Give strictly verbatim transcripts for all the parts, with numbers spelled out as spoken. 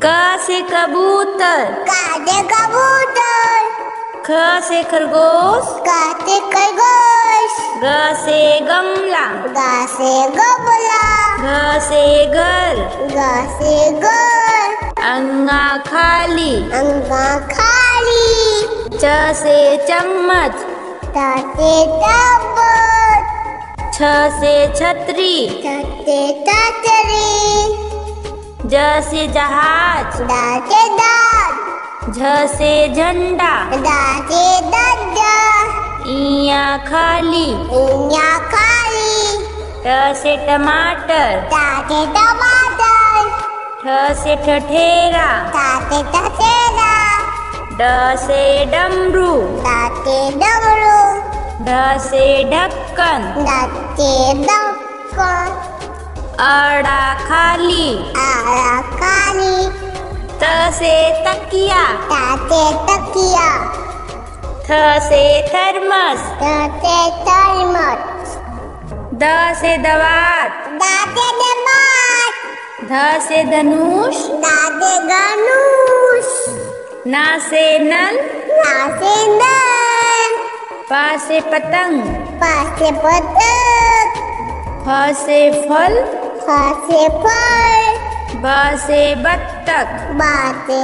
क से कबूतर, का से कबूतर। ख से खरगोश, का से खरगोश। ग से गमला, गा से गमला। घ से घर, गा से घर। अंगा खाली, अंगा खाली। च से चम्मच, ता से चम्मच। छ से छतरी, ता से छतरी। ज से जहाज, दा से दाद। झ से झंडा, दा से डंडा। इया खाली, इया खाली। ट से टमाटर, ता से टमाटर। ठ से ठठेरा, ता से टटेरा। ड से डमरू, दा से डमरू। ढ से ढक्कन, दा से ढक्कन। अड़ा खाली, आड़ा खाली। त से तकिया, ता से तकिया। थ से थर्मस, ता से थर्मस। द से दवात, दा से दमात। ध से धनुष, दा से धनुष। ना से नल, ना से नल। पा से पतंग, पा से पतंग। फ से फल, फा से फल। ब से बत्तख, बा से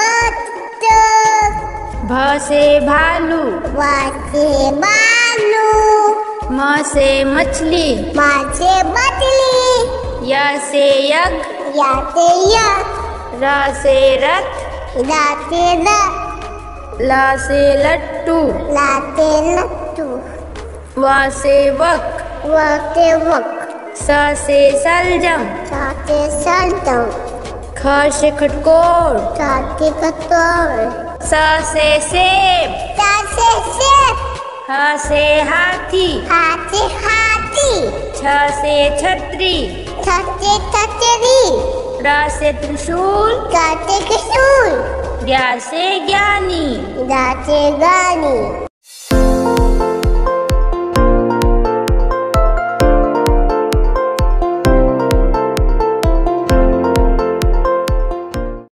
बत्तख। भ से भालू, वा से भालू। म से मछली, मा से मछली। य से यज्ञ, या से यज्ञ। र से रथ, ला से रथ। ल से लट्टू, ला से लट्टू। व से वक, वा से वक। स से सलजम, सा से सल्टम। ख से खटकोर, सा से कटोर। स से सेब, सा से सेब। ह से हाथी, हा से हाथी। छ से छतरी, सा से छतरी। र से त्रिशूल, गा से किशोर। ज्ञ से ज्ञानी। गा से गानी।